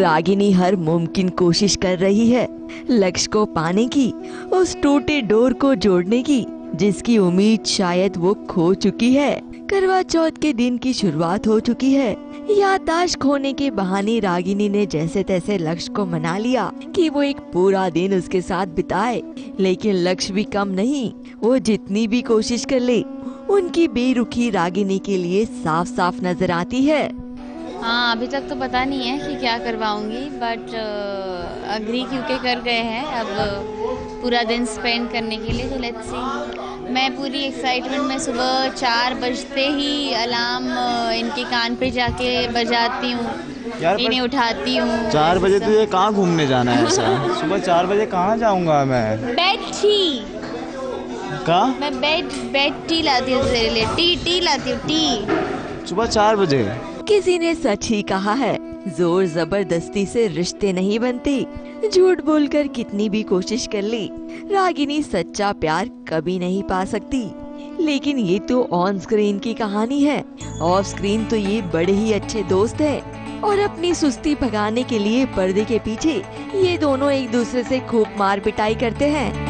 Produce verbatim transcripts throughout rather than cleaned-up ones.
रागिनी हर मुमकिन कोशिश कर रही है लक्ष्य को पाने की, उस टूटे डोर को जोड़ने की जिसकी उम्मीद शायद वो खो चुकी है। करवा चौथ के दिन की शुरुआत हो चुकी है। याददाश्त खोने के बहाने रागिनी ने जैसे तैसे लक्ष्य को मना लिया कि वो एक पूरा दिन उसके साथ बिताए, लेकिन लक्ष्य भी कम नहीं। वो जितनी भी कोशिश कर ले, उनकी बेरुखी रागिनी के लिए साफ साफ नजर आती है। हाँ, अभी तक तो पता नहीं है कि क्या करवाऊंगी, बट अग्री क्योंकि कर गए हैं अब पूरा दिन स्पेंड करने के लिए, तो लेट्स सी। मैं पूरी एक्साइटमेंट में सुबह चार बजते ही अलार्म इनके कान पे जाके बजाती हूँ, इन्हें उठाती हूँ। चार बजे तुझे कहाँ घूमने जाना है ऐसा? सुबह चार बजे कहाँ जाऊँगा मैं? बेड टी कहाँ? मैं बेड बेड टी लाती हूँ तेरे लिए, टी टी लाती हूँ, टी सुबह चार बजे। किसी ने सच ही कहा है, जोर जबरदस्ती से रिश्ते नहीं बनते। झूठ बोलकर कितनी भी कोशिश कर ले, रागिनी सच्चा प्यार कभी नहीं पा सकती। लेकिन ये तो ऑन स्क्रीन की कहानी है, ऑफ स्क्रीन तो ये बड़े ही अच्छे दोस्त हैं और अपनी सुस्ती भगाने के लिए पर्दे के पीछे ये दोनों एक दूसरे से खूब मार पिटाई करते हैं।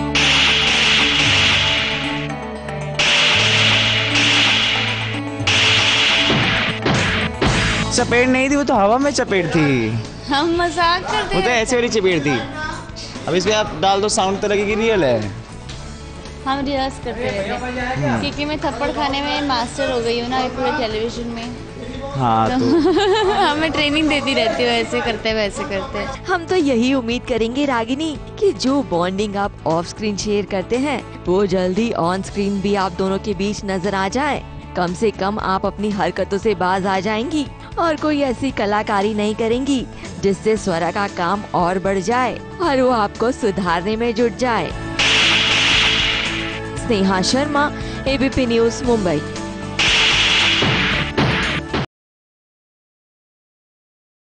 चपेट नहीं थी, वो तो हवा में चपेट थी। हम मजाक करते वो तो हैं। ऐसे वाली चपेट थी। अब इसमें आप डाल दो, साउंड तो लगेगी रियल है। हम रिहर्स करते रहते हैं क्योंकि मैं थप्पड़ खाने में मास्टर हो गई हूँ ना पूरे टेलीविजन में। हाँ तो, तो हमें ट्रेनिंग देती रहती हूँ, ऐसे करते वैसे करते। हम तो यही उम्मीद करेंगे रागिनी कि जो बॉन्डिंग आप ऑफ स्क्रीन शेयर करते हैं वो जल्दी ऑन स्क्रीन भी आप दोनों के बीच नजर आ जाए। कम से कम आप अपनी हरकतों से बाज आ जाएंगी और कोई ऐसी कलाकारी नहीं करेंगी जिससे स्वरा का काम और बढ़ जाए और वो आपको सुधारने में जुट जाए। Sneha Sharma, ABP news, Mumbai.